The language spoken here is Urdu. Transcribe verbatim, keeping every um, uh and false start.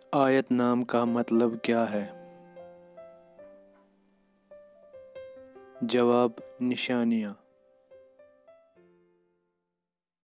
آیت نام کا مطلب کیا ہے؟ جواب: نشانیاں۔